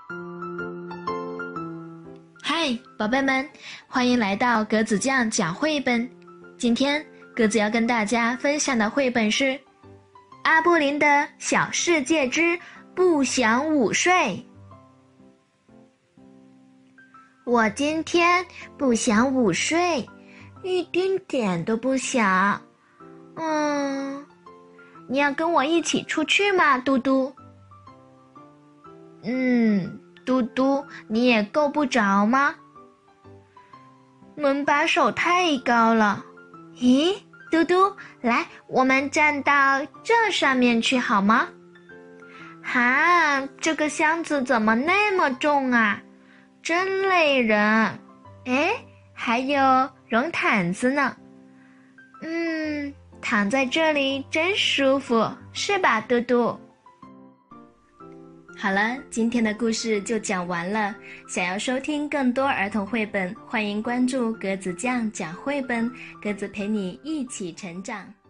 嗨，宝贝们，欢迎来到格子酱讲绘本。今天格子要跟大家分享的绘本是《阿布林的小世界之不想午睡》。我今天不想午睡，一丁点都不想。你要跟我一起出去吗，嘟嘟？嘟嘟，你也够不着吗？门把手太高了。咦，嘟嘟，来，我们站到这上面去好吗？这个箱子怎么那么重啊？真累人。哎，还有绒毯子呢。躺在这里真舒服，是吧，嘟嘟？好了，今天的故事就讲完了。想要收听更多儿童绘本，欢迎关注格子酱讲绘本，格子陪你一起成长。